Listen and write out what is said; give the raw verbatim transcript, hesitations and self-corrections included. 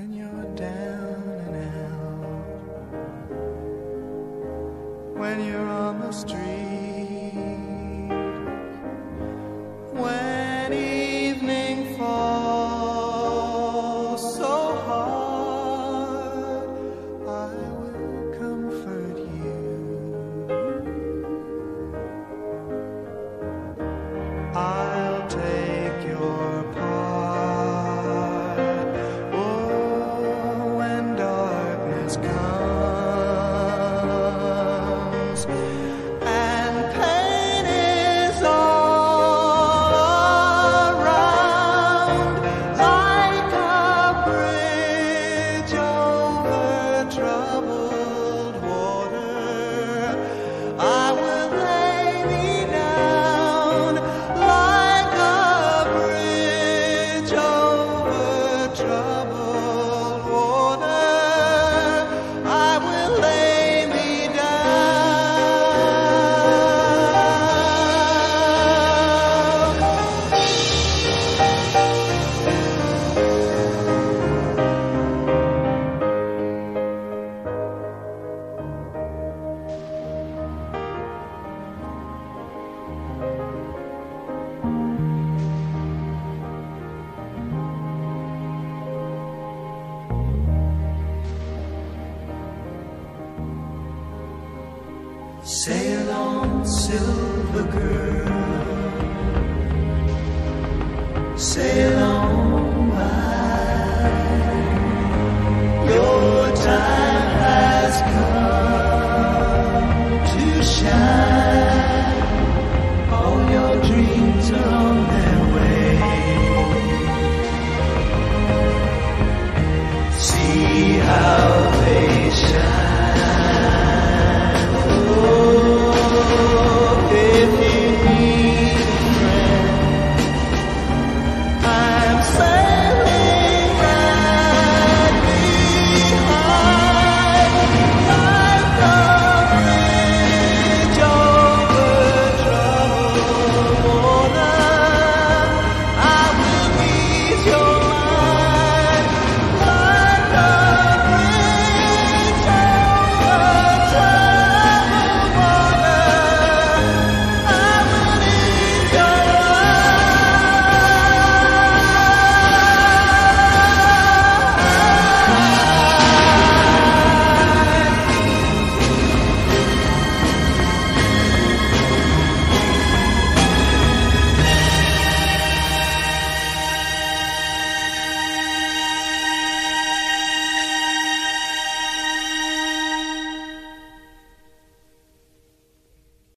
when you're down and out, when you're on the street, when evening falls so hard, I will comfort you. I'll take your part. Oh, when darkness comes and pain is all around, like a bridge over troubled water, I will lay me down like a bridge over troubled water. I will lay me Sail on, silver girl, sail on by. Your time has come to shine. All your dreams are on their way. See how